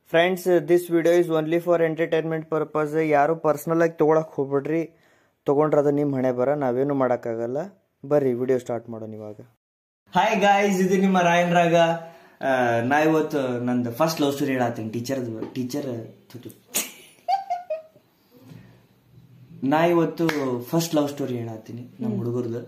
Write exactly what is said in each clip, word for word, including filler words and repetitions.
Friends, this video is only for entertainment purpose. ಯಾರು personal ಆಗಿ ತೊಗೊಳಕ್ಕೆ ಹೋಗ್ಬಿಡ್ರಿ. ತೊಗೊಂಡ್ರೆ ಅದು ನಿಮ್ಮ ಹಣೆ ಬರ, ನಾವೇನು ಮಾಡೋಕ್ಕಾಗಲ್ಲ. ಬರ್ರಿ ವಿಡಿಯೋ ಸ್ಟಾರ್ಟ್ ಮಾಡೋಣ ಇವಾಗ. ಹಾಯ್ ಗಾಯ್ಸ್, ಇದು ನಿಮ್ಮ ರಾಯನ್ ರಾಗ. ನಾ ಇವತ್ತು ನಂದು ಫಸ್ಟ್ ಲವ್ ಸ್ಟೋರಿ ಹೇಳತ್ತೀನಿ. ಟೀಚರ್ದು ಟೀಚರ್ ನಾ ಇವತ್ತು ಫಸ್ಟ್ ಲವ್ ಸ್ಟೋರಿ ಹೇಳತ್ತೀನಿ ನಮ್ಮ ಹುಡುಗರ್ದು.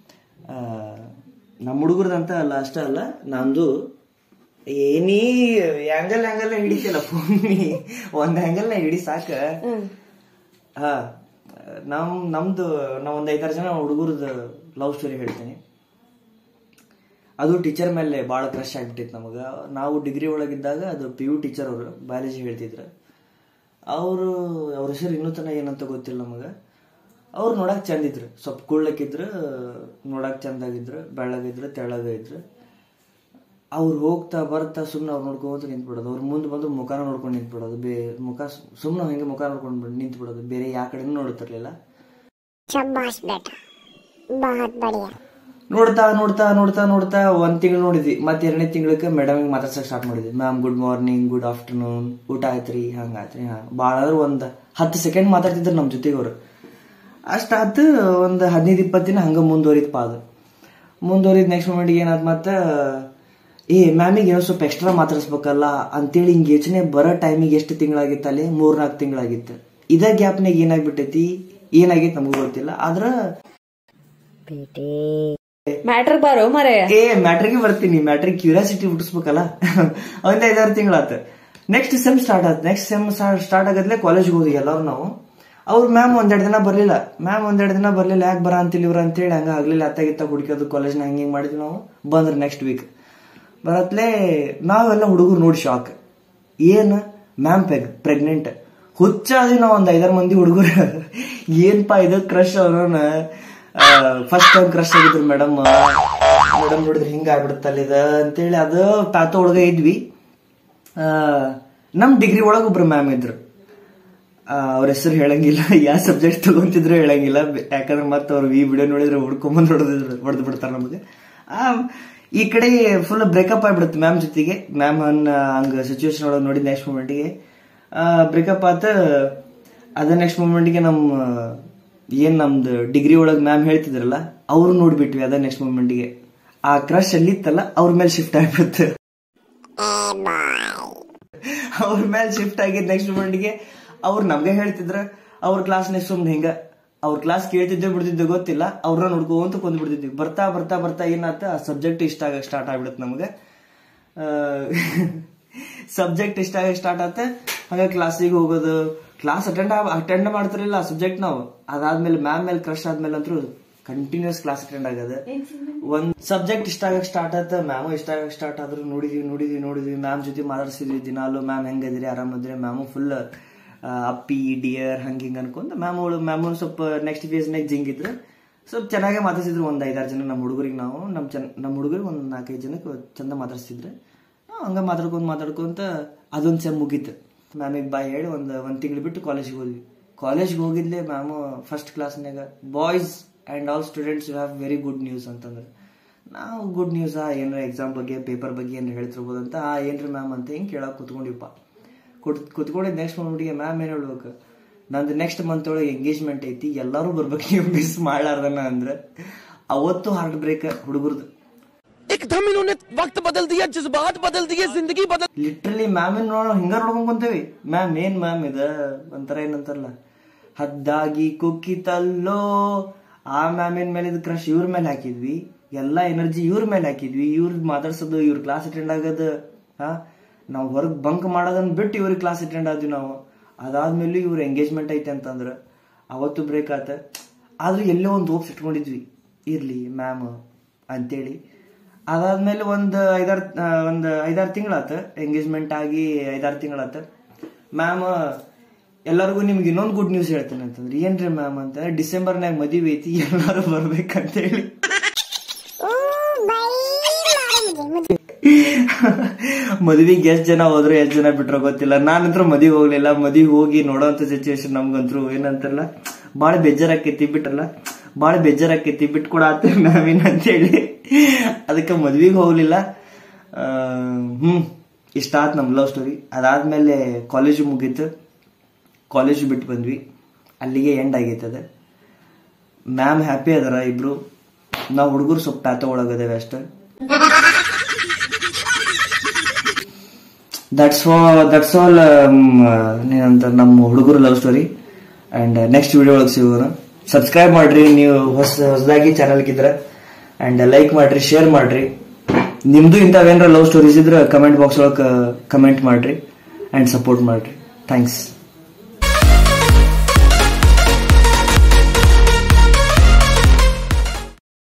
ನಮ್ಮ ಹುಡುಗರ್ದಂತ ಅಲ್ಲ, ಅಷ್ಟೇ ಅಲ್ಲ, ನಂದು ಏನಿ ಆಂಗಲ್ ಆಂಗಲ್ ಹಿಡಿತಿಲ್ಲ ಫೋನ್. ಒಂದ್ ಆಂಗಲ್ ನ ಹಿಡಿ ಸಾಕ. ಹಾ, ನಮ್ ನಮ್ದು ನಾವ್ ಒಂದ್ ಐದಾರು ಜನ ಹುಡುಗರದು ಲವ್ ಸ್ಟೋರಿ ಹೇಳ್ತೀನಿ. ಅದು ಟೀಚರ್ ಮೇಲೆ ಬಹಳ ಕ್ರಶ್ ಆಗ್ಬಿಟ್ಟಿತ್ತು ನಮಗ. ನಾವು ಡಿಗ್ರಿ ಒಳಗಿದ್ದಾಗ ಅದು ಪಿ ಯು ಟೀಚರ್ ಅವರು ಬಯಾಲಜಿ ಹೇಳ್ತಿದ್ರು. ಅವರು ಅವ್ರ ಹೆಸರು ಇನ್ನೂ ತನ ಏನಂತ ಗೊತ್ತಿಲ್ಲ ನಮಗ. ಅವ್ರು ನೋಡಕ್ ಚಂದ ಇದ್ರು, ಸ್ವಲ್ಪ ಕುಳ್ಳಕ್ಕಿದ್ರು, ನೋಡಕ್ ಚಂದಾಗಿದ್ರು, ಬೆಳ್ಳಗಿದ್ರು, ತೆಳ್ಳಗ ಇದ್ರು. ಅವ್ರು ಹೋಗ್ತಾ ಬರ್ತಾ ಸುಮ್ನೆ ಅವ್ರು ನೋಡ್ಕೊಂತ ನಿಂತ್ಬಿಡೋದು. ಅವ್ರ ಮುಂದೆ ಬಂದು ಮುಖಾನ ನೋಡ್ಕೊಂಡು ನಿಂತ್ಬಿಡೋದು. ಬೇ ಮುಖ ಸುಮ್ನೆ ಹಿಂಗೆ ಮುಖ ನೋಡ್ಕೊಂಡು ನಿಂತ್ಬಿಡೋದು. ಬೇರೆ ಯಾವ ಕಡೆನೂ ನೋಡುತ್ತಿರ್ಲಿಲ್ಲ. ನೋಡ್ತಾ ನೋಡ್ತಾ ನೋಡ್ತಾ ನೋಡ್ತಾ ಒಂದ್ ತಿಂಗಳು ನೋಡಿದ್ವಿ. ಮತ್ತೆ ಎರಡನೇ ತಿಂಗಳಕ್ಕೆ ಮೇಡಮ್ ಮಾತಾಡ್ಸಕ್ ಸ್ಟಾರ್ಟ್ ಮಾಡಿದ್ವಿ. Ma'am good morning, good afternoon, ಊಟ ಆಯ್ತ್ರಿ, ಹಂಗಾಯ್ತ್ರಿ. ಹಾ, ಭಾಳ ಅಂದ್ರೆ ಒಂದ್ ಹತ್ತು ಸೆಕೆಂಡ್ ಮಾತಾಡ್ತಿದ್ರು ನಮ್ ಜೊತೆಗೆ ಅವ್ರು. ಅಷ್ಟಾತು ಒಂದ್ ಹದಿನೈದು ಇಪ್ಪತ್ತು ದಿನ ಹಂಗ ಮುಂದುವರಿದ್ ಪಾದ ಮುಂದುವರಿದ್ ನೆಕ್ಸ್ಟ್ ಮೂಮೆಂಟ್ಗೆ ಏನಾದ್ ಮತ್ತ ಏ ಮ್ಯಾಮಿಗೆ ಏನೋ ಸ್ವಲ್ಪ ಎಕ್ಸ್ಟ್ರಾ ಮಾತಾಡ್ಸ್ಬೇಕಲ್ಲ ಅಂತೇಳಿ ಹಿಂಗೆ ಯೋಚನೆ ಬರೋ ಟೈಮಿಗೆ ಎಷ್ಟು ತಿಂಗಳಾಗಿತ್ತು ಅಲ್ಲಿ? ಮೂರ್ನಾಲ್ಕು ತಿಂಗಳಾಗಿತ್ತು. ಇದ ಗ್ಯಾಪ್ನಾಗ ಏನಾಗ್ಬಿಟ್ಟೈತಿ, ಏನಾಗೈತಿ ನಮಗೂ ಗೊತ್ತಿಲ್ಲ. ಆದ್ರ ಮ್ಯಾಟ್ರಿಕ್ ಬಾರೋ ಮರೆ ಏ ಮ್ಯಾಟ್ರಿಗೆ ಬರ್ತೀನಿ. ಮ್ಯಾಟ್ರಿಕ್ ಕ್ಯೂರಿಯಾಸಿಟಿ ಹುಟ್ಟಿಸ್ಬೇಕಲ್ಲ. ಒಂದ್ ಐದಾರು ತಿಂಗಳಾತ. ನೆಕ್ಸ್ಟ್ ಸೆಮ್ ಸ್ಟಾರ್ಟ್ ಆಯ್ತು. ನೆಕ್ಸ್ಟ್ ಸೆಮ್ ಸ್ಟಾರ್ಟ್ ಆಗದ್ಲೆ ಕಾಲೇಜ್ಗೆ ಹೋದ್ವಿ ಎಲ್ಲರೂ ನಾವು. ಅವ್ರ ಮ್ಯಾಮ್ ಒಂದೆರಡು ದಿನ ಬರ್ಲಿಲ್ಲ. ಮ್ಯಾಮ್ ಒಂದೆರಡು ದಿನ ಬರ್ಲಿಲ್ಲ. ಯಾಕೆ ಬರ ಅಂತಿಲ್ಲ ಇವ್ರ ಅಂತೇಳಿ ಹಂಗ ಆಗ್ಲಿಲ್ಲ. ಅತ್ತಾಗಿತ್ತ ಹುಡುಕೋದು ಕಾಲೇಜ್ನ ಹಂಗೆ ಹಿಂಗೆ ಮಾಡಿದ್ವಿ ನಾವು. ಬಂದ್ರೆ ನೆಕ್ಸ್ಟ್ ವೀಕ್ ಬರತ್ಲೆ ನಾವೆಲ್ಲ ಹುಡುಗರು ನೋಡಿ ಶಾಕ್. ಏನ್ ಮ್ಯಾಮ್ ಪ್ರೆಗ್ನೆಂಟ್. ಹುಚ್ಚ ಅದಿ ನಾವ್ ಒಂದ್ ಐದಾರು ಮಂದಿ ಹುಡುಗರು. ಏನ್ಪಾ ಇದು ಕ್ರಶ್ ಅವ್ರನ್ನ ಫಸ್ಟ್ ಟೈಮ್ ಕ್ರಶ್ ಆಗಿದ್ರು ಮೇಡಮ್. ಮೇಡಮ್ ನೋಡಿದ್ರೆ ಹಿಂಗ ಆಗ್ಬಿಡುತ್ತಲ್ಲ ಇದ ಅಂತೇಳಿ ಅದು ಪ್ಯಾಥೋ ಒಳಗ ಇದ್ವಿ. ನಮ್ ಡಿಗ್ರಿ ಒಳಗ ಒಬ್ರು ಮ್ಯಾಮ್ ಇದ್ರು. ಅವ್ರ ಹೆಸರು ಹೇಳಂಗಿಲ್ಲ, ಯಾವ ಸಬ್ಜೆಕ್ಟ್ ತಗೊಂತಿದ್ರು ಹೇಳಂಗಿಲ್ಲ. ಯಾಕಂದ್ರೆ ಮತ್ತೆ ಅವ್ರು ಈ ವಿಡಿಯೋ ನೋಡಿದ್ರೆ ಹುಡ್ಕೊಂಬಂದ್ ಹೊಡೆದಿದ್ರು ಹೊಡೆದು ಬಿಡ್ತಾರ ನಮಗೆ. ಆ ಈ ಕಡೆ ಫುಲ್ ಬ್ರೇಕಪ್ ಆಗ್ಬಿಡುತ್ತೆ ಮ್ಯಾಮ್ ಜೊತೆಗೆ. ಮ್ಯಾಮ್ ಹಂಗ ಸಿಚುವೇಶನ್ ಒಳಗೆ ನೋಡಿ ನೆಕ್ಸ್ಟ್ ಮೂಮೆಂಟ್ಗೆ ಬ್ರೇಕಪ್ ಆತ. ಅದ ನೆಕ್ಸ್ಟ್ ಮೂಮೆಂಟ್ಗೆ ನಮ್ ಏನ್ ನಮ್ದು ಡಿಗ್ರಿ ಒಳಗ್ ಮ್ಯಾಮ್ ಹೇಳ್ತಿದ್ರಲ್ಲ ಅವ್ರು ನೋಡ್ಬಿಟ್ವಿ. ಅದ ನೆಕ್ಸ್ಟ್ ಮೂಮೆಂಟ್ಗೆ ಆ ಕ್ರಶ್ ಅಲ್ಲಿತ್ತಲ್ಲ ಅವ್ರ ಮೇಲೆ ಶಿಫ್ಟ್ ಆಗ್ಬಿಡುತ್ತೆ. ಅವ್ರ ಮೇಲೆ ಶಿಫ್ಟ್ ಆಗಿದ್ ನೆಕ್ಸ್ಟ್ ಮೂಮೆಂಟ್ಗೆ ಅವ್ರು ನಮ್ಗೆ ಹೇಳ್ತಿದ್ರ. ಅವ್ರ ಕ್ಲಾಸ್ನಾಗ ಸುಮ್ನೆ ಹಿಂಗ ಅವ್ರ ಕ್ಲಾಸ್ ಕೇಳ್ತಿದ್ದೆ ಬಿಡ್ತಿದ್ದೆ ಗೊತ್ತಿಲ್ಲ. ಅವ್ರನ್ನ ನೋಡ್ಕೊಂತ ಕುಂದ್ ಬಿಡ್ತಿದ್ವಿ. ಬರ್ತಾ ಬರ್ತಾ ಬರ್ತಾ ಏನಾತ ಆ ಸಬ್ಜೆಕ್ಟ್ ಇಷ್ಟ ಆಗ ಸ್ಟಾರ್ಟ್ ಆಗ್ಬಿಡುತ್ತೆ ನಮ್ಗೆ. ಸಬ್ಜೆಕ್ಟ್ ಇಷ್ಟ ಆಗ ಸ್ಟಾರ್ಟ್ ಆತ. ಹಂಗ ಕ್ಲಾಸಿಗೆ ಹೋಗೋದು, ಕ್ಲಾಸ್ ಅಟೆಂಡ್ ಅಟೆಂಡ್ ಮಾಡ್ತಿರ್ಲಿಲ್ಲ ಸಬ್ಜೆಕ್ಟ್ ನಾವು. ಅದಾದ್ಮೇಲೆ ಮ್ಯಾಮ್ ಮೇಲೆ ಕ್ರಶ್ ಆದ್ಮೇಲೆ ಅಂತೂ ಕಂಟಿನ್ಯೂಸ್ ಕ್ಲಾಸ್ ಅಟೆಂಡ್ ಆಗದ. ಒಂದ್ ಸಬ್ಜೆಕ್ಟ್ ಇಷ್ಟ ಆಗಕ್ ಸ್ಟಾರ್ಟ್ ಆತ. ಮ್ಯಾಮು ಇಷ್ಟ ಆಗಕ್ ಸ್ಟಾರ್ಟ್ ಆದ್ರು. ನೋಡಿದ್ವಿ ನೋಡಿದ್ವಿ ನೋಡಿದ್ವಿ ಮ್ಯಾಮ್ ಜೊತೆ ಮಾತಾಡ್ಸಿದ್ವಿ ದಿನಾಲು. ಮ್ಯಾಮ್ ಹೆಂಗದಿರಿ, ಆರಾಮದ್ರಿ? ಮ್ಯಾಮು ಫುಲ್ ಅಪ್ಪಿ ಡಿಯರ್ ಹಂಗ ಹಿಂಗ ಅನ್ಕೊಂಡ್ ಮ್ಯಾಮ್ ಅವಳು ಮ್ಯಾಮು ಸ್ವಲ್ಪ ನೆಕ್ಸ್ಟ್ ಫೇಸ್ನಾಗ ಜಿಂಗಿದ್ರು. ಸ್ವಲ್ಪ ಚೆನ್ನಾಗೇ ಮಾತಾಡ್ಸಿದ್ರು. ಒಂದ್ ಐದಾರು ಜನ ನಮ್ಮ ಹುಡುಗರಿಗೆ ನಾವು ನಮ್ ಚಂದ ನಮ್ಮ ಹುಡುಗರಿಗೆ ಒಂದ್ ನಾಲ್ಕೈದು ಜನಕ್ಕೆ ಚಂದ ಮಾತಾಡ್ಸಿದ್ರೆ. ಹಂಗ ಮಾತಾಡ್ಕೊಂತ ಮಾತಾಡ್ಕೊಂತ ಅದೊಂದ್ ಸೆಮ್ ಮುಗೀತು. ಮ್ಯಾಮಿಗೆ ಬಾಯ್ ಹೇಳಿ ಒಂದ್ ಒಂದ್ ತಿಂಗಳು ಬಿಟ್ಟು ಕಾಲೇಜ್ಗೆ ಹೋದ್ವಿ. ಕಾಲೇಜ್ಗೆ ಹೋಗಿದ್ಲೆ ಮ್ಯಾಮು ಫಸ್ಟ್ ಕ್ಲಾಸ್ನಾಗ boys and all students you have very good news ಅಂತಂದ್ರೆ ನಾವು ಗುಡ್ ನ್ಯೂಸ್ ಏನಾರ ಎಕ್ಸಾಮ್ ಬಗ್ಗೆ ಪೇಪರ್ ಬಗ್ಗೆ ಏನಾರ ಹೇಳ್ತಿರ್ಬೋದು ಅಂತ ಆ ಏನ್ರಿ ಮ್ಯಾಮ್ ಅಂತ ಹಿಂಗೆ ಕೇಳಕ್ ಕುತ್ಕೊಂಡಿಪ್ಪ. ಕುತ್ಕೊಂಡಿದ್ ನೆಕ್ಸ್ಟ್ ಮಂತ್ಗೆ ಮ್ಯಾಮ್ ಏನ್ ಹೇಳ್ಬೇಕು, ನಂದು ನೆಕ್ಸ್ಟ್ ಮಂತ್ ಒಳಗೆ ಎಂಗೇಜ್ಮೆಂಟ್ ಐತಿ, ಎಲ್ಲಾರು ಬರ್ಬೇಕು, ನೀವು ಮಿಸ್ ಮಾಡ್ಲಾರ್ದನ ಅಂದ್ರೆ ಅವತ್ತು ಹಾರ್ಟ್ ಬ್ರೇಕ್ ಹುಡುಗರ್ದು. ಲಿಟ್ರಲಿ ಮ್ಯಾಮ್ ನೋಡೋ ಹಿಂಗ ನೋಡ್ಕೊಂಡ್ ಕುಂತೇವಿ. ಮ್ಯಾಮ್ ಏನ್ ಮ್ಯಾಮ್ ಇದ ಒಂಥರ ಏನಂತಾರಲ್ಲ ಹದ್ದಾಗಿ ಕುಕ್ಕಿತಲ್ಲೋ. ಆ ಮ್ಯಾಮಿನ ಮೇಲೆ ಇದು ಕ್ರಶ್ ಇವ್ರ ಮೇಲೆ ಹಾಕಿದ್ವಿ. ಎಲ್ಲಾ ಎನರ್ಜಿ ಇವ್ರ ಮೇಲೆ ಹಾಕಿದ್ವಿ. ಇವ್ರ ಮಾತಾಡ್ಸೋದು, ಇವ್ರ ಕ್ಲಾಸ್ ಅಟೆಂಡ್ ಆಗೋದು. ಹಾ, ನಾವು ಹೊರಗ್ ಬಂಕ್ ಮಾಡೋದನ್ನ ಬಿಟ್ಟು ಇವ್ರಿಗೆ ಕ್ಲಾಸ್ ಅಟೆಂಡ್ ಆದ್ವಿ ನಾವು. ಅದಾದ್ಮೇಲೆ ಇವ್ರ ಎಂಗೇಜ್ಮೆಂಟ್ ಐತೆ ಅಂತಂದ್ರ ಅವತ್ತು ಬ್ರೇಕ್ ಆತ. ಆದ್ರೆ ಎಲ್ಲೋ ಒಂದು ಹೋಪ್ಸ್ ಇಟ್ಕೊಂಡಿದ್ವಿ, ಇರ್ಲಿ ಮ್ಯಾಮ್ ಅಂತೇಳಿ. ಅದಾದ್ಮೇಲೆ ಒಂದ್ ಐದಾರು ಒಂದ್ ಐದಾರು ತಿಂಗಳಾತ ಎಂಗೇಜ್ಮೆಂಟ್ ಆಗಿ. ಐದಾರು ತಿಂಗಳಾತ. ಮ್ಯಾಮ್ ಎಲ್ಲರಿಗೂ ನಿಮ್ಗೆ ಇನ್ನೊಂದು ಗುಡ್ ನ್ಯೂಸ್ ಹೇಳ್ತೇನೆ ಅಂತಂದ್ರೆ ಏನ್ರಿ ಮ್ಯಾಮ್ ಅಂತಂದ್ರೆ ಡಿಸೆಂಬರ್ನಾಗ ಮದುವೆ ಐತಿ, ಎಲ್ಲಾರು ಬರ್ಬೇಕಂತೇಳಿ. ಮದ್ವಿಗೆ ಎಷ್ಟ್ ಜನ ಹೋದ್ರು ಎಷ್ಟ್ ಜನ ಬಿಟ್ರೋ ಗೊತ್ತಿಲ್ಲ. ನಾನಂತ್ರ ಮದ್ವಿಗೆ ಹೋಗ್ಲಿಲ್ಲ. ಮದ್ವಿಗೆ ಹೋಗಿ ನೋಡೋಂತ ಸಿಚುವೇಶನ್ ನಮ್ಗಂತ್ರು ಏನಂತಾರಲ್ಲ ಬಾಳ ಬೇಜಾರಾಕೈತಿ. ಬಿಟ್ಟಲ್ಲ ಬಾಳ ಬೇಜಾರಾಕೈತಿ, ಬಿಟ್ಕೊಡ ಆತ ಮ್ಯಾಮಿನ್ ಅಂತೇಳಿ ಅದಕ್ಕೆ ಮದ್ವಿಗೆ ಹೋಗ್ಲಿಲ್ಲ. ಹ್ಮ್ ಇಷ್ಟ ಆತ್ ನಮ್ಮ ಲವ್ ಸ್ಟೋರಿ. ಅದಾದ್ಮೇಲೆ ಕಾಲೇಜು ಮುಗೀತು, ಕಾಲೇಜ್ ಬಿಟ್ಟು ಬಂದ್ವಿ, ಅಲ್ಲಿಗೆ ಎಂಡ್ ಆಗೈತದ. ಮ್ಯಾಮ್ ಹ್ಯಾಪಿ ಅದಾರ ಇಬ್ರು, ನಾವು ಹುಡುಗರು ಸ್ವಲ್ಪ ಪ್ಯಾತ ಒಳಗದೇವೆ ಅಷ್ಟೇ. ದಟ್ಸ್ ದಟ್ಸ್ ಆಲ್ ಏನಂತ ನಮ್ಮ ಹುಡುಗರು love story. And next video ಒಳಗೆ ಸಿಗೋಣ. ಸಬ್ಸ್ಕ್ರೈಬ್ ಮಾಡ್ರಿ ನೀವು ಹೊಸ ಹೊಸದಾಗಿ ಚಾನಲ್ಗಿದ್ರೆ, ಅಂಡ್ ಲೈಕ್ ಮಾಡ್ರಿ, ಶೇರ್ ಮಾಡ್ರಿ. ನಿಮ್ದು ಇಂಥವೇನಾರ ಲವ್ ಸ್ಟೋರೀಸ್ ಇದ್ರೆ ಕಮೆಂಟ್ ಬಾಕ್ಸ್ ಒಳಗೆ ಕಮೆಂಟ್ ಮಾಡ್ರಿ ಅಂಡ್ ಸಪೋರ್ಟ್ ಮಾಡ್ರಿ. ಥ್ಯಾಂಕ್ಸ್.